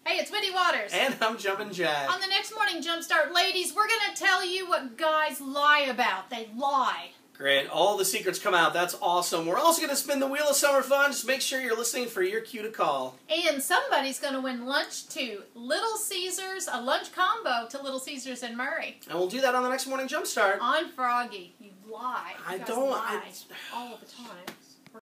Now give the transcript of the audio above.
Hey, it's Whitney Waters. And I'm Jumpin' Jack. On the next Morning Jumpstart, ladies, we're going to tell you what guys lie about. They lie. Great. All the secrets come out. That's awesome. We're also going to spin the Wheel of Summer Fun. Just make sure you're listening for your cue to call. And somebody's going to win lunch to Little Caesars, a lunch combo to Little Caesars and Murray. And we'll do that on the next Morning Jumpstart. On Froggy. You lie. You I guys don't. lie all the time.